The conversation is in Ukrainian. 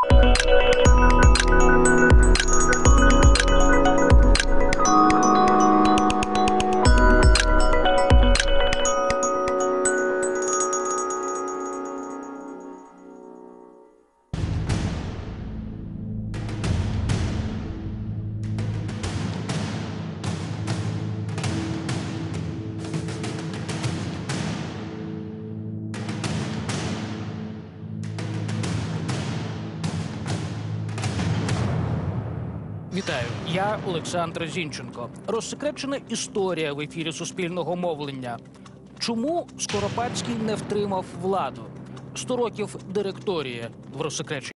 Вітаю, я Олександр Зінченко. Розсекречена історія в ефірі Суспільного мовлення. Чому Скоропадський не втримав владу? 100 років директорії в розсекреченні.